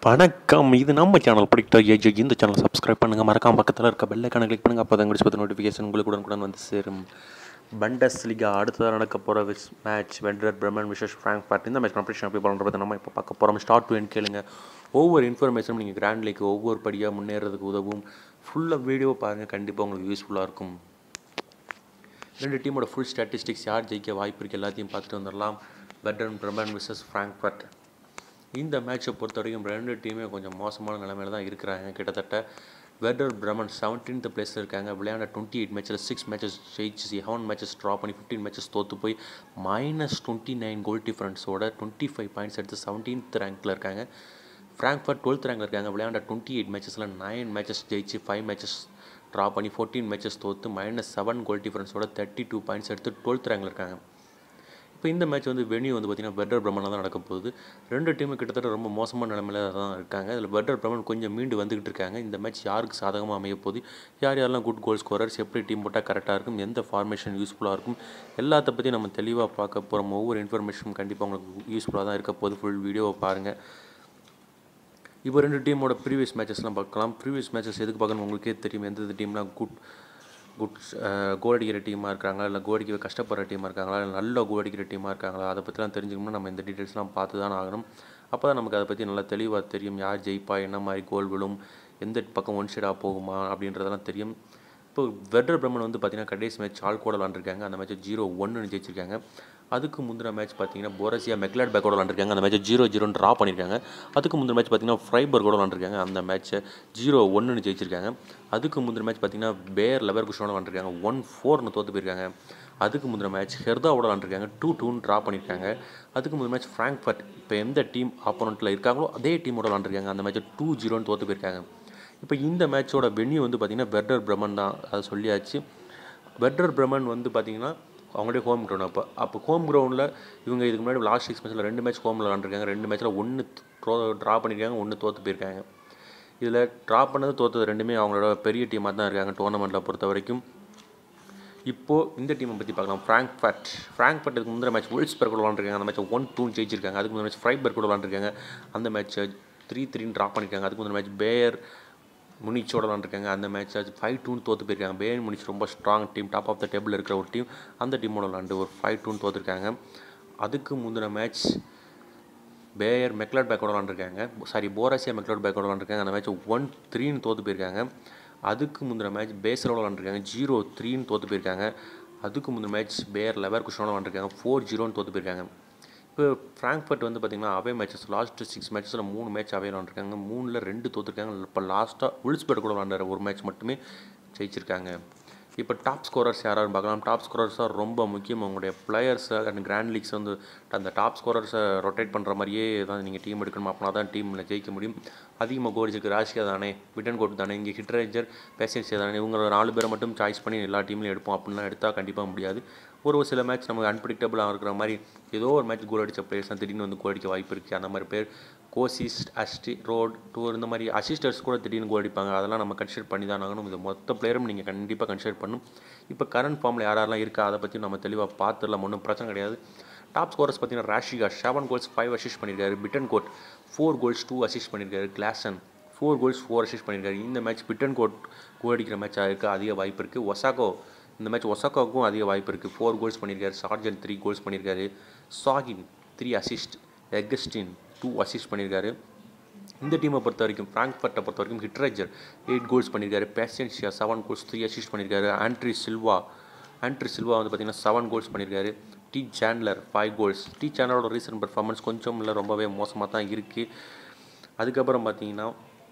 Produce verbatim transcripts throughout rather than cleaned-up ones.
வணக்கம். இது நம்ம சேனல் பிடிக்கிட்ட ஏஜ் இந்த சேனல் சப்ஸ்கிரைப் பண்ணுங்கள். மறக்காம பக்கத்தில் இருக்க பெல் ஐக்கானை கிளிக் பண்ணுங்கள். அப்போ தான் எங்களுக்கு பற்றி நோட்டிஃபிகேஷன் உங்களுக்கு உடனுக்குடன் வந்து சேரும். பண்டஸ் லீகா அடுத்ததாக நடக்க போகிற விஸ் match Werder Bremen vs Frankfurt. இந்த மேட்ச் கம்பெடிஷன் எப்படி பண்ணுறது நம்ம இப்போ பார்க்க போகிறோம். ஸ்டார்ட் டு எண்ட் கேளுங்க. ஒவ்வொரு இன்ஃபர்மேஷனும் நீங்கள் கிராண்ட் லீக் ஒவ்வொரு படியாக முன்னேறதுக்கு உதவும். ஃபுல்லாக வீடியோ பாருங்கள், கண்டிப்பாக உங்களுக்கு யூஸ்ஃபுல்லாக இருக்கும். ரெண்டு டீமோட ஃபுல் ஸ்டாட்டிஸ்டிக்ஸ், யார் ஜெயிக்க வாய்ப்பு இருக்குது எல்லாத்தையும் பார்த்துட்டு வந்துடலாம். Werder Bremen vs Frankfurt. இந்த மேட்சை பொறுத்த வரைக்கும் ரெண்டு டீமே கொஞ்சம் மோசமான நிலைமையில தான் இருக்கிறாங்க. கிட்டத்தட்ட வெண்டர் பிரமன் செவன்டீன்த் பிளேஸில் இருக்காங்க. விளையாண்ட டுவெண்ட்டி எயிட் மேட்ச்சில் சிக்ஸ் மேட்சஸ் ஜெயிச்சு செவன் மேட்சஸ் ட்ரா பண்ணி ஃபிஃப்டீன் மேட்சஸ் தோற்று போய் மைனஸ் டுவெண்ட்டி நைன் கோல் டிஃபரன்ஸோட டுவெண்ட்டி ஃபைவ் பாயிண்ட்ஸ் எடுத்து செவன்டீன்த் ரேங்க்கில் இருக்காங்க. ஃப்ராங்க்ஃபர்ட் டுவெல்த் ரேங்கில் இருக்காங்க. விளையாண்ட டுவெண்ட்டி எயிட் மேட்சஸில் நைன் மேட்சஸ் ஜெயிச்சு ஃபைவ் மேட்சஸ் ட்ரா பண்ணி ஃபோர்டீன் மேட்சஸ் தோற்று மைனஸ் செவன் கோல் டிஃபரன்ஸோட தேர்ட்டி டூ பாயிண்ட்ஸ் எடுத்து டுவெல்த் ரேங்கில் இருக்காங்க. இப்போ இந்த மேட்ச் வந்து வென்யூ வந்து பார்த்திங்கன்னா வெண்டர் பிரமனில் தான் நடக்க போகுது. ரெண்டு டீமும் கிட்டத்தட்ட ரொம்ப மோசமான நிலைமையில தான் இருக்காங்க. இதில் வெண்டர் பிரமன் கொஞ்சம் மீண்டு வந்துக்கிட்டு இருக்காங்க. இந்த மேட்ச் யாருக்கு சாதகமாக அமைய போகுது, யார் யாரெல்லாம் குட் கோல் ஸ்கோரர்ஸ், எப்படி டீம் போட்டால் கரெக்டாக இருக்கும், எந்த ஃபார்மேஷன் யூஸ்ஃபுல்லாக இருக்கும், எல்லாத்த பற்றி நம்ம தெளிவாக பார்க்க போகிறோம். ஒவ்வொரு இன்ஃபர்மேஷனும் கண்டிப்பாக உங்களுக்கு யூஸ்ஃபுல்லாக தான் இருக்க போகுது. ஃபுல் வீடியோவை பாருங்கள். இப்போ ரெண்டு டீமோட ப்ரீவியஸ் மேட்சஸ்லாம் பார்க்கலாம். ப்ரீவியஸ் மேட்சஸ் எதுக்கு பார்க்கணும் உங்களுக்கே தெரியும். எந்த டீம்லாம் குட் குட் கோல் அடிக்கிற டீமாக இருக்காங்களா, இல்லை கோல் அடிக்க கஷ்டப்படுற டீமாக இருக்காங்களா, இல்லை நல்ல கோல் அடிக்கிற டீமாக இருக்காங்களா, அதை பற்றிலாம் தெரிஞ்சுக்கணும்னா நம்ம இந்த டீட்டெயில்ஸ்லாம் பார்த்து தான் ஆகணும். அப்போ தான் நமக்கு அதை பற்றி நல்லா தெளிவாக தெரியும். யார் ஜெயிப்பா, என்ன மாதிரி கோல் விழும், எந்த பக்கம் ஒன் ஷேடாக போகுமா அப்படின்றதெல்லாம் தெரியும். இப்போ வெண்டர் பிரமன் வந்து பார்த்திங்கன்னா கடைசி மேட்ச் ஆல்கோட விளாண்டுருக்காங்க. அந்த மேட்ச்சை ஜீரோ ஒன்று ஜெயிச்சிருக்காங்க. அதுக்கு முந்தின மேட்ச் பார்த்தீங்கன்னா போரசியா மெக்லாட் பேக்கோட விளாண்டுருக்காங்க. அந்த மேட்ச்சை ஜீரோ ஜீரோன்னு ட்ரா பண்ணியிருக்காங்க. அதுக்கு முந்தின மேட்ச் பார்த்தீங்கன்னா ஃப்ரைபர்கோட விளாண்டுருக்காங்க. அந்த மேட்ச்சை ஜீரோ ஒன்று ஜெயிச்சிருக்காங்க. அதுக்கு முந்தின மேட்ச் பார்த்தீங்கன்னா பேர் லெவர்குஷனோட விளாண்டுருக்காங்க. ஒன் ஃபோர்னு தோற்று போயிருக்காங்க. அதுக்கு முந்தின மேட்ச் ஹெர்தாவோட விளாண்டுருக்காங்க. டூ டூன்னு ட்ரா பண்ணியிருக்காங்க. அதுக்கு முந்தின மேட்ச் ஃப்ராங்க்ஃபர்ட் இப்போ எந்த டீம் ஆப்போனண்ட்டில் இருக்காங்களோ அதே டீமோட விளாண்டுருக்காங்க. அந்த மேட்ச்சை டூ ஜீரோன்னு தோற்று போயிருக்காங்க. இப்போ இந்த மேட்சோட வென்யூ வந்து பார்த்திங்கன்னா வெண்டர் பிரமன் தான், அதை சொல்லியாச்சு. வெண்டர் பிரமன் வந்து பார்த்திங்கன்னா அவங்களுடைய ஹோம் கிரவுண்ட். அப்போ அப்போ ஹோம் கிரவுண்டில் இவங்க இதுக்கு முன்னாடி லாஸ்ட் சிக்ஸ் மேட்ச்சில் ரெண்டு மேட்ச் ஹோமில் விளாண்டுருக்காங்க. ரெண்டு மேட்ச்சில் ஒன்று ட்ரோ ட்ரா பண்ணியிருக்காங்க, ஒன்று தோற்று போயிருக்காங்க. இதில் ட்ரா பண்ணது தோற்றது ரெண்டுமே அவங்களோட பெரிய டீமாக தான் இருக்காங்க டோர்னமெண்ட்டில் பொறுத்த வரைக்கும். இப்போது இந்த டீமை பற்றி பார்க்கலாம். ஃப்ராங்க்ஃபர்ட் ஃப்ராங்க்ஃபர்ட் இதுக்கு முந்தின மேட்ச் வுல்ஸ்பர்க் கூட விளாண்டுருக்காங்க. அந்த மேட்ச் ஒன் டூ ஜெயிச்சிருக்காங்க. அதுக்கு முந்தின மேட்ச் ஃப்ரைபர்க் கூட விளாண்டுருக்காங்க. அந்த மேட்ச்சை த்ரீ த்ரீன்னு ட்ரா பண்ணியிருக்காங்க. அதுக்கு முந்தின மேட்ச் பேயர் முனிச்சோட விளாண்டுருக்காங்க. அந்த மேட்ச் ஃபைவ் டூன்னு தோற்று போயிருக்காங்க. பேயர் முனிச் ரொம்ப strong team, top of the table இருக்கிற ஒரு டீம். அந்த டீமோட விளாண்டு ஒரு ஃபைவ் டூன்னு தோற்றுருக்காங்க. அதுக்கு முந்தின மேட்ச் பேயர் மெக்லாட் பேக்கோட விளாண்டுருக்காங்க. சாரி போரசியா மெக்லாட் பேக்கோட விளாண்டுருக்காங்க. அந்த மேட்ச் ஒன் த்ரீன்னு தோற்று போயிருக்காங்க. அதுக்கு முந்தின மேட்ச் பேசரோட விளாண்டுருக்காங்க. ஜீரோ த்ரீன்னு தோற்று போயிருக்காங்க. அதுக்கு முந்தின மேட்ச் பேயர் லெவர்குஷனோட விளாண்டுருக்காங்க. ஃபோர் ஜீரோன்னு தோற்று போயிருக்காங்க. இப்போ ஃப்ராங்க்ஃபர்ட் வந்து பார்த்திங்கன்னா அவே மேட்சஸ் லாஸ்ட்டு சிக்ஸ் மேட்சஸில் மூணு மேட்ச் அவே விளாண்டுருக்காங்க. மூணில் ரெண்டு தோற்றுருக்காங்க. இப்போ லாஸ்ட்டாக வுல்ஸ்பர்க் கூட விளாண்டாரு ஒரு மேட்ச் மட்டுமே ஜெயிச்சிருக்காங்க. இப்போ டாப் ஸ்கோரர்ஸ் யாராவது பார்க்கலாம். டாப் ஸ்கோரர்ஸாக ரொம்ப முக்கியம். அவங்களுடைய பிளேயர்ஸை அண்ட் கிராண்ட் லீக்ஸ் வந்து அந்த டாப் ஸ்கோரர்ஸை ரொட்டேட் பண்ணுற மாதிரியே தான் நீங்கள் டீம் எடுக்கணும். அப்படின்னா தான் டீமில் ஜெயிக்க முடியும். அதிகமாக கோல் அடிச்சிருக்கு ராஷியா தானே, பிட்டன் கோட் தானே, இங்கே ஹிட்ரேஞ்சர் பேசியன்ஸே தானே, இவங்க நாலு பேரை மட்டும் சாய்ஸ் பண்ணி எல்லா டீம்லையும் எடுப்போம் அப்படின்லாம் எடுத்தால் கண்டிப்பாக முடியாது. ஒரு சில மேட்ச் நமக்கு அன்பிரிக்டபுளாக இருக்கிற மாதிரி ஏதோ ஒரு மேட்ச் கோல் அடித்த பிளேயர்ஸ் தான் திடீர்னு வந்து கோல் அடிக்க வாய்ப்பு இருக்குது. அந்த மாதிரி பேர் கோசிஸ்ட் அஸ்டி ரோட் டூர் இந்த மாதிரி அசிஸ்டர்ஸ் கூட திடீர்னு கோல் அடிப்பாங்க. அதெல்லாம் நம்ம கன்சிடர் பண்ணி தான் ஆகணும். இது மொத்த பிளேயரும் நீங்கள் கண்டிப்பாக கன்சிடர் பண்ணணும். இப்போ கரண்ட் ஃபார்மில் யாரெல்லாம் இருக்கா அதை பற்றி நம்ம தெளிவாக பார்த்துடலாம். ஒன்றும் பிரச்சனை கிடையாது. டாப் ஸ்கோரர்ஸ் பார்த்தீங்கன்னா Rashica seven goals five assist பண்ணியிருக்காரு. Bittencourt four goals two assist பண்ணியிருக்காரு. Klaassen four goals four assist பண்ணியிருக்காரு. இந்த மேட்ச் பிட்டன் கோட் கோல் அடிக்கிற மேட்சாக இருக்க அதிக வாய்ப்பு இருக்குது. ஒசாகோ இந்த மேட்ச் ஒசாகோவுக்கும் அதிக வாய்ப்பு இருக்குது. ஃபோர் கோல்ஸ் பண்ணியிருக்காரு. சார்ஜன் த்ரீ கோல்ஸ் பண்ணியிருக்காரு. Sahin three assist. Eggestein two assist பண்ணியிருக்காரு. இந்த டீமை பொறுத்த வரைக்கும் ஃப்ராங்க்ஃபர்ட்டை பொறுத்த வரைக்கும் ஹிட்ரேஜர் எயிட் கோல்ஸ் பண்ணியிருக்காரு. Paciencia seven goals three assist பண்ணியிருக்காரு. ஆண்ட்ரி சில்வா ஆண்ட்ரி சில்வா வந்து பார்த்திங்கன்னா செவன் கோல்ஸ் பண்ணியிருக்காரு. T Chandler five goals. T சாண்ட்லரோட ரீசன்ட் பர்ஃபார்மன்ஸ் கொஞ்சம் இல்லை ரொம்பவே மோசமாக தான் இருக்குது. அதுக்கப்புறம் பார்த்தீங்கன்னா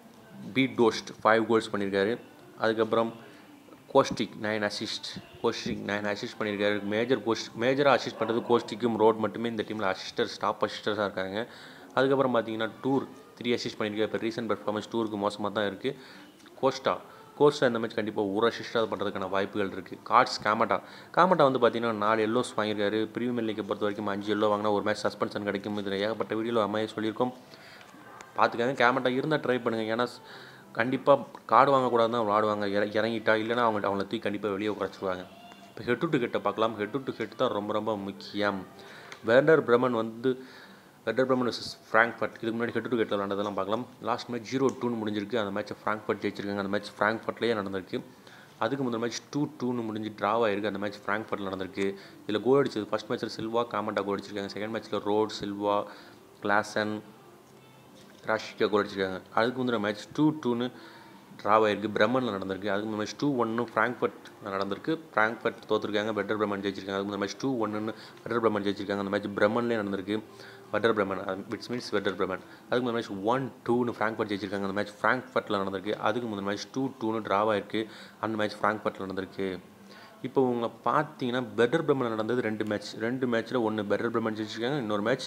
பீட் டோஸ்ட் ஃபைவ் கோல்ஸ் பண்ணியிருக்காரு. அதுக்கப்புறம் Kostic nine assist Kostic nine assist பண்ணியிருக்காரு. மேஜர் கோஸ்ட் மேஜராக அசிஸ்ட் பண்ணுறது கோஸ்டிக்கும் ரோட் மட்டுமே இந்த டீமில் அசிஸ்டர்ஸ் டாப் அசிஸ்டர்ஸாக இருக்காங்க. அதுக்கப்புறம் பார்த்தீங்கன்னா டூர் த்ரீ அசிஸ்ட் பண்ணியிருக்காரு. இப்போ ரீசன்ட் பர்ஃபார்மன்ஸ் டூருக்கு மோசமாக தான் இருக்குது. கோஸ்டா கோஸ்டா இந்த மேட்ச் கண்டிப்பாக ஒரு அசிஸ்டாக பண்ணுறதுக்கான வாய்ப்புகள் இருக்குது. கார்ட்ஸ் காமட்டா காமட்டா வந்து பார்த்தீங்கன்னா நாலு எல்லோஸ் வாங்கியிருக்காரு. ப்ரீமியர் லீக்கை பொறுத்த வரைக்கும் அஞ்சு எல்லோ வாங்கினா ஒரு மேட்ச் சஸ்பென்ஷன் கிடைக்கும். இதில் ஏகப்பட்ட வீடியோவில் அம்மையை சொல்லியிருக்கோம், பார்த்துக்காங்க. காமட்டா இருந்தால் ட்ரை பண்ணுங்கள். ஏன்னா கண்டிப்பாக கார்டு வாங்கக்கூடாது தான் விளாடுவாங்க. இற இறங்கிட்டா இல்லைனா அவங்க அவங்கள தூக்கி கண்டிப்பாக வெளியே குறைச்சிடுவாங்க. இப்போ ஹெட் டு ஹெட்டை பார்க்கலாம். ஹெட் டு ஹெட் தான் ரொம்ப ரொம்ப முக்கியம். வெண்டர் பிரமன் வந்து வெர்டர் பிரமன் வர்சஸ் ஃப்ராங்க்ஃபர்ட். இதுக்கு முன்னாடி ஹெட் டு ஹெட் விளாண்டதெல்லாம் பார்க்கலாம். லாஸ்ட் மேட்ச் ஜீரோ டூன்னு முடிஞ்சிருக்கு. அந்த மேட்ச்சை ஃப்ராங்க்ஃபர்ட் ஜெயிச்சிருக்காங்க. அந்த மேட்ச் ஃப்ராங்க்ஃபர்ட்லேயே நடந்திருக்கு. அதுக்கு முதல் மேட்ச் டூ டூன்னு முடிஞ்சு ட்ராவ் ஆயிருக்கு. அந்த மேட்ச் ஃப்ராங்க்ஃபர்ட்டில் நடந்திருக்கு. இதில் கோல் அடிச்சது ஃபஸ்ட் மேட்ச்சில் சில்வா காமெண்டா கோல் அடிச்சிருக்காங்க. செகண்ட் மேட்ச்சில் Rode Silva Klaassen Rashica goal அடிச்சிருக்காங்க. அதுக்கு முந்தின மேட்ச் டூ டூன்னு ட்ராவ் ஆயிருக்கு. பிரமனில் நடந்திருக்கு. அதுக்கு முந்தின மேட்ச் டூ ஒன்னு ஃப்ராங்க்ஃபர்ட் நடந்திருக்கு. ஃப்ராங்க்ஃபர்ட் தோற்றுருக்காங்க. வெர்டர் பிரமன் ஜெயிச்சிருக்காங்க. அதுக்கு முந்தின மேட்ச் டூ ஒன்னு வெர்டர் பிரமன் ஜெயிச்சிருக்காங்க. அந்த மேட்ச் பிரமன்லேயே நடந்திருக்கு. வெர்டர் பிரமன் விட்ஸ் மீன்ஸ் வெர்டர் பிரமன். அதுக்கு முந்தின மேட்ச் ஒன் டூன்னு ஃப்ராங்க்ஃபர்ட் ஜெயிச்சிருக்காங்க. அந்த மேட்ச் ஃப்ராங்க்ஃபர்ட்டில் நடந்திருக்கு. அதுக்கு முந்தின மேட்ச் டூ டூன்னு ட்ராவ் ஆயிருக்கு. அந்த மேட்ச் ஃப்ராங்க்ஃபர்ட்டில் நடந்திருக்கு. இப்போ உங்களை பார்த்தீங்கன்னா வெர்டர் பிரமன் நடந்தது ரெண்டு மேட்ச். ரெண்டு மேட்ச்சில் ஒன்று வெர்டர் பிரமன் ஜெயிச்சிருக்காங்க. இன்னொரு மேட்ச்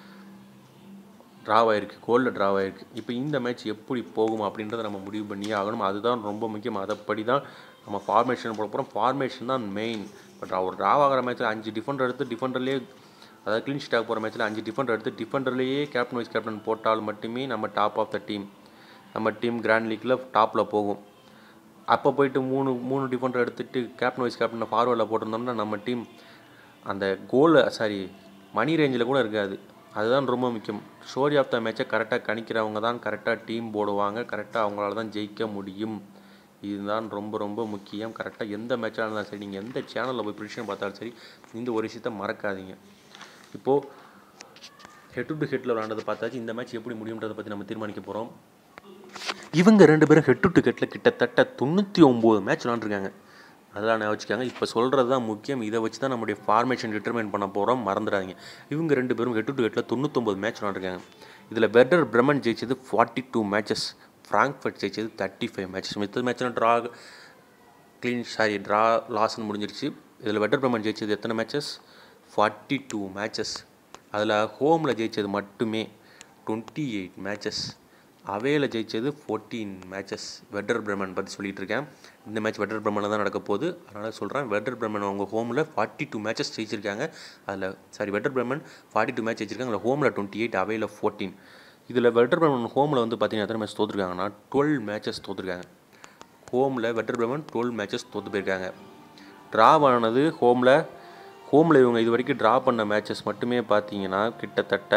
ட்ராவ் ஆயிருக்கு. கோலில் ட்ராவ் ஆயிருக்கு. இப்போ இந்த மேட்ச் எப்படி போகும் அப்படின்றத நம்ம முடிவு பண்ணியே ஆகணும். அதுதான் ரொம்ப முக்கியம். அதைப்படி தான் நம்ம ஃபார்மேஷன் போட போகிறோம். ஃபார்மேஷன் தான் மெயின். பட் ஒரு ட்ராவ் ஆகிற மேட்ச்சில் அஞ்சு டிஃபெண்டர் எடுத்து டிஃபெண்டர்லேயே அதாவது க்ளீன் ஷீட் ஆக போகிற மேட்ச்சில் அஞ்சு டிஃபெண்டர் எடுத்து டிஃபெண்டர்லேயே கேப்டன் வைஸ் கேப்டன் போட்டால் மட்டுமே நம்ம டாப் ஆஃப் த டீம் நம்ம டீம் கிராண்ட் லீக்கில் டாப்பில் போகும். அப்போ போயிட்டு மூணு மூணு டிஃபெண்டர் எடுத்துகிட்டு கேப்டன் வைஸ் கேப்டனை ஃபார்வர்டில் போட்டிருந்தோம்னா நம்ம டீம் அந்த கோல் சாரி மணி ரேஞ்சில் கூட இருக்காது. அதுதான் ரொம்ப முக்கியம். ஸ்டோரி ஆஃப் த மேட்சை கரெக்டாக கணிக்கிறவங்க தான் கரெக்டாக டீம் போடுவாங்க. கரெக்டாக அவங்களால தான் ஜெயிக்க முடியும். இதுதான் ரொம்ப ரொம்ப முக்கியம். கரெக்டாக எந்த மேட்சாக இருந்தாலும் சரி, நீங்கள் எந்த சேனலில் போய் ப்ரிடிக்ஷன் பார்த்தாலும் சரி, இந்த ஒரு விஷயத்தை மறக்காதீங்க. இப்போது ஹெட் டு ஹெட்டில் விளாண்டதை பார்த்தாச்சு. இந்த மேட்ச் எப்படி முடியுன்றதை பற்றி நம்ம தீர்மானிக்க போகிறோம். இவங்க ரெண்டு பேரும் ஹெட் டு ஹெட்டில் கிட்டத்தட்ட தொண்ணூற்றி ஒம்பது மேட்ச் விளாண்டுருக்காங்க. அதெல்லாம் நான் வச்சுக்காங்க. இப்போ சொல்கிறது தான் முக்கியம். இதை வச்சு தான் நம்முடைய ஃபார்மேஷன் டிட்டர்மைன் பண்ண போகிறோம். மறந்துடாதீங்க. இவங்க ரெண்டு பேரும் ஹெட் டு ஹெட்டில் தொண்ணூத்தொம்பது மேட்ச் விளாண்டுருக்காங்க. இதில் வெர்டர் பிரமன் ஜெயிச்சது ஃபார்ட்டி டூ மேட்சஸ், ஃப்ராங்க்ஃபர்ட் ஜெயிச்சது தேர்ட்டி ஃபைவ் மேட்சஸ். மித்த மேட்ச்லாம் ட்ரா க்ளீன் சாரி ட்ரா லாஸ்ன்னு முடிஞ்சிருச்சு. இதில் வெர்டர் பிரமன் ஜெயிச்சது எத்தனை மேட்சஸ்? Forty two matches. அதில் ஹோமில் ஜெயித்தது மட்டுமே டுவெண்ட்டி எயிட் மேட்சஸ். அவேல ஜெயிச்சது ஃபோர்டீன் மேட்சஸ். வெர்டர் பிரமன் பற்றி சொல்லிகிட்டு இருக்கேன். இந்த மேட்ச் வெர்டர் பிரமனில் தான் நடக்க போகுது. அதனால் சொல்கிறேன், வெர்டர் பிரமன் அவங்க ஹோமில் ஃபார்ட்டி டூ மேட்சஸ் ஜெயிச்சிருக்காங்க. அதில் sorry Werder Bremen forty two match ஜெயிச்சிருக்காங்க. அதில் ஹோமில் டுவெண்ட்டி எயிட் அவேல ஃபோர்டீன். இதில் வெர்டர் பிரமன் ஹோமில் வந்து பார்த்தீங்கன்னா எத்தனை மேட்ச் தோற்றுருக்காங்கன்னா டுவெல் மேட்சஸ் தோற்றுருக்காங்க. ஹோமில் வெர்டர் பிரமன் டுவெல் மேட்சஸ் தோற்று போயிருக்காங்க. ட்ராவ் ஆனது ஹோமில் ஹோமில் இவங்க இது வரைக்கும் ட்ரா பண்ண மேட்சஸ் மட்டுமே பார்த்தீங்கன்னா கிட்டத்தட்ட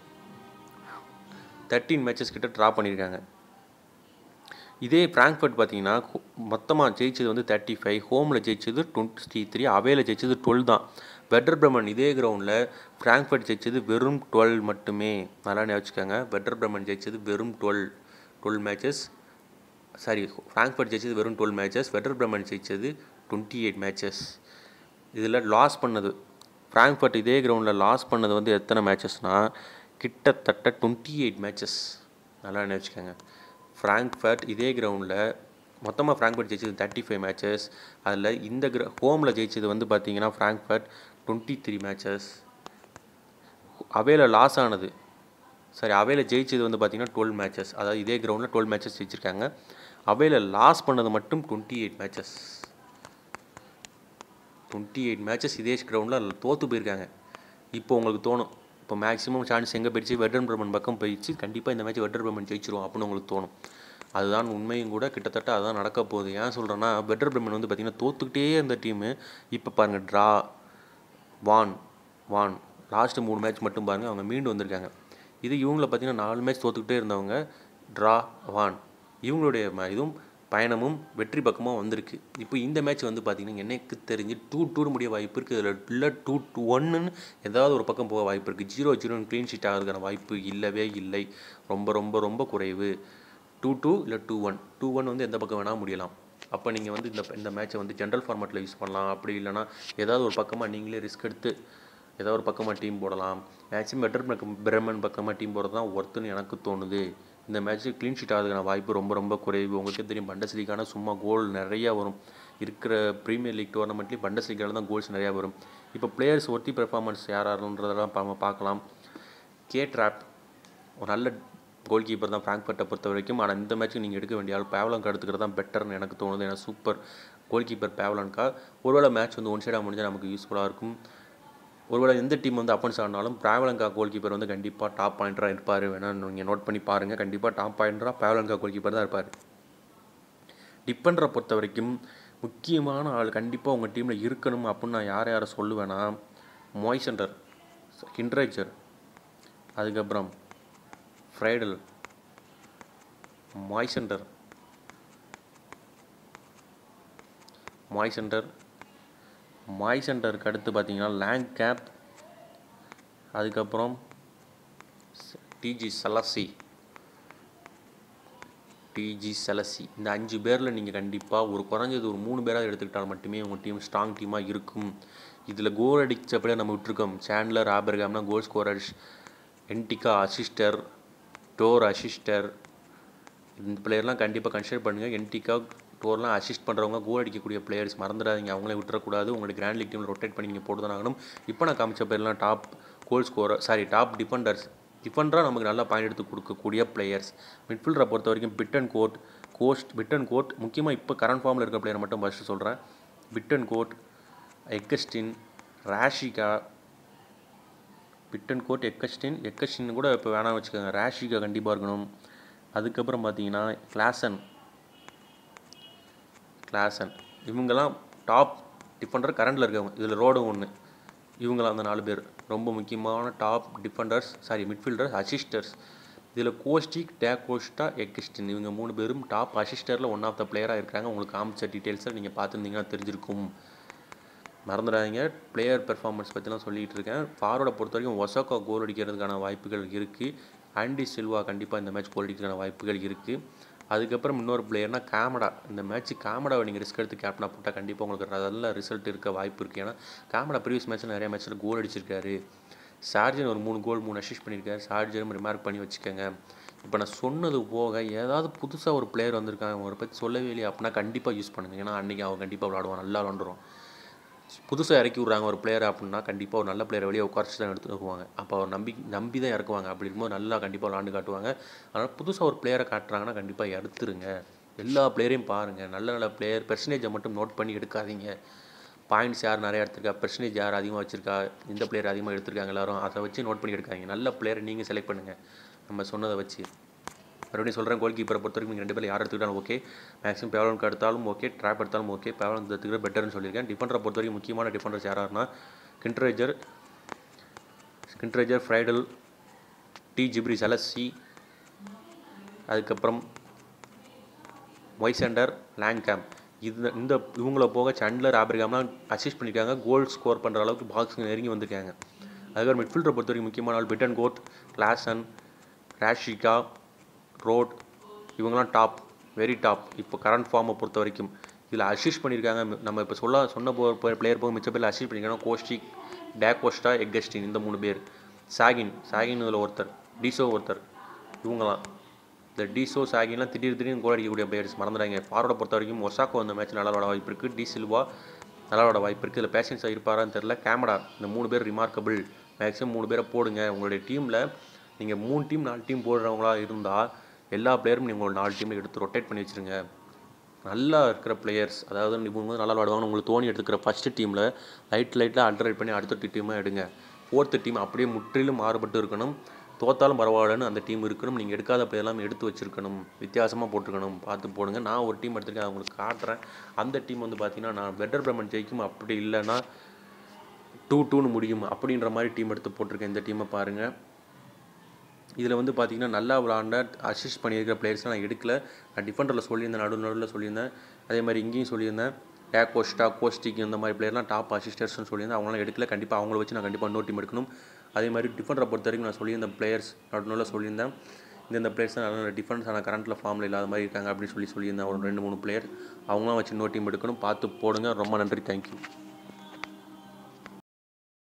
தேர்ட்டீன் மேட்சஸ் கிட்ட ட்ரா பண்ணியிருக்காங்க. இதே ஃப்ராங்க்ஃபர்ட் பார்த்தீங்கன்னா மொத்தமாக ஜெயிச்சது வந்து தேர்ட்டி ஃபைவ், ஹோமில் ஜெயிச்சது டுவெண்ட்டி த்ரீ, அவேல ஜெயிச்சது டுவெல் தான். வெர்டர் பிரமன் இதே கிரவுண்டில் ஃப்ராங்க்ஃபர்ட் ஜெயிச்சது வெறும் டுவெல் மட்டுமே. நல்லா ஞாபகம். வெர்டர் பிரமன் ஜெயிச்சது வெறும் twelve twelve matches sorry Frankfurt ஜெயிச்சது வெறும் டுவெல் மேட்சஸ். வெர்டர் பிரமன் ஜெயிச்சது டுவெண்ட்டி எயிட் மேட்சஸ். இதில் லாஸ் பண்ணது ஃப்ராங்க்ஃபர்ட் இதே கிரவுண்டில் லாஸ் பண்ணது வந்து எத்தனை மேட்சஸ்னால் கிட்டத்தட்ட டுவெண்ட்டி எயிட் மேட்சஸ். நல்லா நினச்சிக்கோங்க. ஃப்ராங்க்ஃபர்ட் இதே கிரவுண்டில் மொத்தமாக ஃப்ராங்க்ஃபர்ட் ஜெயிச்சது தேர்ட்டி ஃபைவ் மேட்சஸ். அதில் இந்த கிர ஹோமில் ஜெயிச்சது வந்து பார்த்தீங்கன்னா ஃப்ராங்க்ஃபர்ட் டுவெண்ட்டி த்ரீ மேட்சஸ். அவேல லாஸ் ஆனது சரி அவேல ஜெயிச்சது வந்து பார்த்தீங்கன்னா டுவெல் மேட்சஸ். அதாவது இதே கிரவுண்டில் டுவெல் மேட்சஸ் ஜெயிச்சிருக்காங்க. அவேல லாஸ் பண்ணது மட்டும் twenty eight matches. Twenty eight matches இதே கிரவுண்டில் தோற்று போயிருக்காங்க. இப்போ உங்களுக்கு தோணும், இப்போ மேக்ஸிமம் சான்ஸ் எங்கே போயிடுச்சு? வெர்டர் பிரமன் பக்கம் போயிடுச்சு. கண்டிப்பாக இந்த மேட்ச் வெர்டர் பிரமன் ஜெயிச்சிரும் அப்படின்னு உங்களுக்கு தோணும். அதுதான் உண்மையும் கூட. கிட்டத்தட்ட அதுதான் நடக்க போகுது. ஏன் சொல்கிறேன்னா வெர்டர் பிரமன் வந்து பார்த்திங்கன்னா தோற்றுக்கிட்டே இருந்த டீமு இப்போ பாருங்கள் ட்ரா வான் வான் லாஸ்ட்டு மூணு மேட்ச் மட்டும் பாருங்கள் அவங்க மீண்டு வந்திருக்காங்க. இது இவங்கள பார்த்திங்கன்னா நாலு மேட்ச் தோற்றுக்கிட்டே இருந்தவங்க ட்ரா வான் இவங்களுடைய இதுவும் பயணமும் வெற்றி பக்கமாக வந்திருக்கு. இப்போ இந்த மேட்ச் வந்து பார்த்திங்கன்னா எனக்கு தெரிஞ்சு டூ டூன்னு முடிய வாய்ப்பு இருக்குது. இதில் இல்லை டூ டூ ஒன்றுன்னு ஏதாவது ஒரு பக்கம் போக வாய்ப்பு இருக்குது. ஜீரோ ஜீரோன்னு க்ளீன் ஷீட் ஆகிறதுக்கான வாய்ப்பு இல்லவே இல்லை. ரொம்ப ரொம்ப ரொம்ப குறைவு. டூ டூ இல்லை டூ ஒன் டூ ஒன் வந்து எந்த பக்கம் வேணால் முடியலாம். அப்போ நீங்கள் வந்து இந்த இந்த மேட்ச்சை வந்து ஜென்ரல் ஃபார்மேட்டில் யூஸ் பண்ணலாம். அப்படி இல்லைனா ஏதாவது ஒரு பக்கமாக நீங்களே ரிஸ்க் எடுத்து ஏதாவது ஒரு பக்கமாக டீம் போடலாம். மேக்ஸிமம் வெர்டர் பிரமன் பக்கமாக டீம் போடுறது தான் ஒர்த்துன்னு எனக்கு தோணுது. இந்த மேட்ச்சு க்ளீன் ஷீட் ஆகிறதுக்கான வாய்ப்பு ரொம்ப ரொம்ப குறைவு. உங்களுக்கே தெரியும் பண்டஸ்லீக்கான சும்மா கோல் நிறையா வரும். இருக்கிற ப்ரீமியர் லீக் டோர்னமெண்ட்லேயும் பண்டஸ்லீக்கால தான் கோல்ஸ் நிறையா வரும். இப்போ பிளேயர்ஸ் ஒர்த்தி பெர்ஃபார்மன்ஸ் யாராருன்றதெல்லாம் நம்ம பார்க்கலாம். கே ட்ராப் ஒரு நல்ல கோல் கீப்பர் தான் ஃப்ராங்க்ஃபர்ட்டை பொறுத்த வரைக்கும். ஆனால் இந்த மேட்ச்சுக்கு நீங்கள் எடுக்க வேண்டிய ஆள் பேவலங்கா எடுத்துக்கிறது தான் பெட்டர்னு எனக்கு தோணுது. ஏன்னா சூப்பர் கோல் கீப்பர் பேவலங்கா. ஒருவேளை மேட்ச் வந்து ஒன் சைடாக முடிஞ்சால் நமக்கு யூஸ்ஃபுல்லாக இருக்கும். ஒருவேளை எந்த டீம் வந்து அப்பன்ஸ் ஆனாலும் பேவலங்கா கோல் கீப்பர் வந்து கண்டிப்பாக டாப் பாயிண்டராக இருப்பார். வேணால் நீங்கள் நோட் பண்ணி பாருங்கள். கண்டிப்பாக டாப் பாயிண்டராக பேவலங்கா கோல் கீப்பர் தான் இருப்பார். டிஃபெண்டரை பொறுத்த வரைக்கும் முக்கியமான ஆள் கண்டிப்பாக உங்கள் டீமில் இருக்கணும் அப்படின்னு நான் யார் யாரை சொல்லுவேன்னா மொய்சண்டர், ஹிண்ட்ரைச்சர், அதுக்கப்புறம் ஃப்ரைடல், மாய்சென்டர் மாய்சென்டர் மாய்சென்டருக்கு அடுத்து பார்த்தீங்கன்னா லேங் கேப், அதுக்கப்புறம் டிஜி செலசி டிஜி செலசி இந்த அஞ்சு பேரில் நீங்கள் கண்டிப்பாக ஒரு குறைஞ்சது ஒரு மூணு பேராக எடுத்துக்கிட்டால் மட்டுமே உங்கள் டீம் ஸ்ட்ராங் டீமாக இருக்கும். இதில் கோல் அடித்தப்படியே நம்ம விட்டுருக்கோம். சாண்ட்லர், ஆபர்காம்னா goal scorers, N'Dicka assister, Touré assister, இந்த பிளேயர்லாம் கண்டிப்பாக கன்சிடர் பண்ணுங்கள். என்டிகா, டோர்லாம் அசிஸ்ட் பண்ணுறவங்க கோல் அடிக்கக்கூடிய பிளேயர்ஸ் மறந்துடாதீங்க. அவங்களே விட்டுறக்கூடாது. உங்களுடைய கிராண்ட் லீக் டீமில் ரொட்டேட் பண்ணி நீங்கள் போட்டு தான் ஆகணும். இப்போ நான் காமிச்ச பேர்லாம் top goal scorer sorry top defenders. டிஃபெண்டராக நமக்கு நல்லா பாயிண்ட் எடுத்து கொடுக்கக்கூடிய பிளேயர்ஸ். மிட்ஃபீல்டரை பொறுத்த வரைக்கும் பிட்டன் கோட், கோஸ்ட் பிட்டன் கோட் முக்கியமாக இப்போ கரண்ட் ஃபார்மில் இருக்க பிளேயரை மட்டும் ஃபஸ்ட்டு சொல்கிறேன். பிட்டன் கோட், எக்கஸ்டின், ராஷிகா, பிட்டன் கோட், எக்கஸ்டின் எக்கஸ்டின் கூட இப்போ வேணாம் வச்சுக்கோங்க. ராஷிகா கண்டிப்பாக இருக்கணும். அதுக்கப்புறம் பார்த்தீங்கன்னா கிளாசன் கிளாசன் இவங்கெல்லாம் டாப் டிஃபெண்டர் கரண்டில் இருக்கவங்க. இதில் ரோடும் ஒன்று. இவங்களாம் அந்த நாலு பேர் ரொம்ப முக்கியமான top defenders sorry midfielders, assisters. இதில் கோஸ்டிக், டேகோஸ்டா, எக்கஸ்டின் இவங்க மூணு பேரும் டாப் அசிஸ்டரில் ஒன் ஆஃப் த பிளேயராக இருக்காங்க. உங்களுக்கு காமிச்ச டீட்டெயில்ஸை நீங்கள் பார்த்துருந்தீங்கன்னா தெரிஞ்சிருக்கும். மறந்துடாதீங்க. பிளேயர் பெர்ஃபார்மன்ஸ் பற்றிலாம் சொல்லிகிட்டு இருக்கேன். ஃபார்வர்டை பொறுத்த வரைக்கும் ஒசாக்கா கோல் அடிக்கிறதுக்கான வாய்ப்புகள் இருக்குது. ஆண்டி சில்வா கண்டிப்பாக இந்த மேட்ச் கோல் அடிக்கிறதுக்கான வாய்ப்புகள் இருக்குது. அதுக்கப்புறம் இன்னொரு பிளேயர்னால் காமடா. இந்த மேட்ச் காமடாவை நீங்கள் ரிஸ்க் எடுத்து கேப்டனாக போட்டால் கண்டிப்பாக உங்களுக்கு நல்ல ரிசல்ட் இருக்க வாய்ப்பு இருக்குது. ஏன்னா காமடா ப்ரீவியஸ் மேட்ச்சில் நிறைய மேட்ச்சில் கோல் அடிச்சிருக்காரு. சார்ஜன் ஒரு மூணு கோல் மூணு அசிஸ்ட் பண்ணியிருக்காரு. சார்ஜரும் ரிமார்க் பண்ணி வச்சுக்கோங்க. இப்போ நான் சொன்னது போக ஏதாவது புதுசாக ஒரு பிளேயர் வந்திருக்காங்க அவரை பற்றி சொல்லவே இல்லையா அப்படின்னா கண்டிப்பாக யூஸ் பண்ணுங்கள். ஏன்னா அன்றைக்கி அவன் கண்டிப்பாக விளாடுவான், நல்லா விளாண்டுருவான். புதுசாக இறக்கி விட்றாங்க ஒரு பிளேயர் அப்படின்னா கண்டிப்பாக ஒரு நல்ல பிளேயரை வெளியே உட்காரிச்சு தான் எடுத்து வருவாங்க. அப்போ அவர் நம்பி நம்பி தான் இறக்குவாங்க. அப்படி இருக்கும்போது நல்லா கண்டிப்பாக விளாண்டு காட்டுவாங்க. அதனால் புதுசாக ஒரு பிளேயரை காட்டுறாங்கன்னா கண்டிப்பாக எடுத்துருங்க. எல்லா பிளேயரையும் பாருங்கள். நல்ல நல்ல பிளேயர் பெர்சன்டேஜை மட்டும் நோட் பண்ணி எடுக்காதீங்க. பாயிண்ட்ஸ் யார் நிறையா எடுத்திருக்கா, பெர்சன்டேஜ் யார் அதிகமாக வச்சுருக்கா, இந்த பிளேயர் அதிகமாக எடுத்திருக்காங்க எல்லாரும் அதை வச்சு நோட் பண்ணி எடுக்காதீங்க. நல்ல பிளேயரை நீங்கள் செலக்ட் பண்ணுங்கள் நம்ம சொன்னதை வச்சு. மறுபடியும் சொல்கிறேன், கோல் கீப்பரை பொறுத்த வரைக்கும் நீங்கள் ரெண்டு பேர் யார் எடுத்துக்கிட்டாலும் ஓகே. மேக்ஸிமம் பேவலனுக்கு எடுத்தாலும் ஓகே, ட்ராப் எடுத்தாலும் ஓகே. பேவலனுக்கு எடுத்துக்கிற பெட்டர்னு சொல்லியிருக்கேன். டிஃபெண்டரை பொறுத்த வரைக்கும் முக்கியமான டிஃபெண்டர்ஸ் யாராருன்னா Hinteregger Hinteregger Friedl, T Gebre Selassie, அதுக்கப்புறம் மொய்சென்டர், லேங்கேம். இது இந்த இவங்கள போக சாண்ட்லர், ஆபர்காம்லாம் அசிஸ்ட் பண்ணியிருக்காங்க. கோல் ஸ்கோர் பண்ணுற அளவுக்கு பாக்ஸுங்க நெருங்கி வந்திருக்காங்க. அதுக்கப்புறம் மிட்ஃபீல்டரை பொறுத்த வரைக்கும் முக்கியமான ஆள் Bittencourt, Klaassen, Rashica, Rode இவங்கெல்லாம் டாப், வெரி டாப் இப்போ கரண்ட் ஃபார்மை பொறுத்த வரைக்கும். இதில் அசிஸ்ட் பண்ணியிருக்காங்க. நம்ம இப்போ சொல்ல சொன்ன போ பிளேயர் போக மிச்ச பேரில் அசிஸ்ட் பண்ணியிருக்காங்க. கோஸ்டிக், டேகோஸ்டா, எக்கஸ்டின் இந்த மூணு பேர். சாகின் சாகின் இதில் ஒருத்தர், டிசோ ஒருத்தர். இவங்களாம் இந்த டிசோ சாகின்லாம் திடீர் திடீர்னு கோல் அடிக்கக்கூடிய பிளேயர்ஸ் மறந்துடாங்க. ஃபார்வர்டை பொறுத்த வரைக்கும் ஒசாக்கோ அந்த மேட்ச் நல்லா விளாட வாய்ப்பு இருக்குது. டி சில்வா நல்லா விளாட வாய்ப்பு இருக்குது. இதில் பேஷன்ஸாக இருப்பாரான்னு தெரில. கேமடா இந்த மூணு பேர் ரிமார்க்கபிள். மேக்ஸிமம் மூணு பேரை போடுங்க. உங்களுடைய டீமில் நீங்கள் மூணு டீம் நாலு டீம் போடுறவங்களா இருந்தால் எல்லா பிளேயரும் நீங்கள் ஒரு நாலு டீமில் எடுத்து ரொட்டேட் பண்ணி வச்சுருங்க. நல்லா இருக்கிற பிளேயர்ஸ் அதாவது இவங்க நல்லா விளாடுவாங்க. உங்களுக்கு தோனி எடுத்துக்கிற ஃபஸ்ட்டு டீமில் லைட் லைட்டில் அல்டரேட் பண்ணி அடுத்த டீமாக எடுங்க. ஃபோர்த்து டீம் அப்படியே முற்றிலும் மாறுபட்டு இருக்கணும். தோத்தாலும் பரவாயில்லன்னு அந்த டீம் இருக்கணும். நீங்கள் எடுக்காத பிளேயர்லாம் எடுத்து வச்சுருக்கணும். வித்தியாசமாக போட்டுருக்கணும். பார்த்து போடுங்க. நான் ஒரு டீம் எடுத்துருக்கேன், அதை உங்களுக்கு காட்டுறேன். அந்த டீம் வந்து பார்த்தீங்கன்னா நான் வெட்டர் பிரமன் ஜெயிக்கும், அப்படி இல்லைன்னா டூ டூன்னு முடியும் அப்படின்ற மாதிரி டீம் எடுத்து போட்டிருக்கேன். இந்த டீமை பாருங்கள். இதில் வந்து பார்த்திங்கன்னா நல்லா விளாண்ட அசிஸ்ட் பண்ணியிருக்கிற பிளேயர்ஸ்லாம் நான் எடுக்கல. நான் டிஃபெண்டரில் சொல்லியிருந்தேன், நடு நடுவில் சொல்லியிருந்தேன். அதே மாதிரி இங்கேயும் சொல்லியிருந்தேன். டேகோஸ்டா, கோஸ்டிக் இந்த மாதிரி பிளேயர்லாம் டாப் அசிஸ்டர்ஸ்னு சொல்லியிருந்தேன். அவங்களாம் எடுக்கல. கண்டிப்பாக அவங்கள வச்சு நான் கண்டிப்பாக இன்னொரு டீம் எடுக்கணும். அதே மாதிரி டிஃபெண்டரை பொறுத்த வரைக்கும் நான் சொல்லியிருந்த பிளேயர்ஸ் நடு நடுவில் சொல்லியிருந்தேன். இந்த பிளேயர்ஸ் தான் நல்ல டிஃபென்ஸ் ஆனால் கரண்ட்டில் ஃபார்மில் இல்லாத மாதிரி இருக்காங்க அப்படின்னு சொல்லி சொல்லியிருந்தேன். ஒரு ரெண்டு மூணு பிளேயர் அவங்களாம் வச்சு இன்னொரு டீம் எடுக்கணும். பார்த்து போடுங்க. ரொம்ப நன்றி, தேங்க்யூ.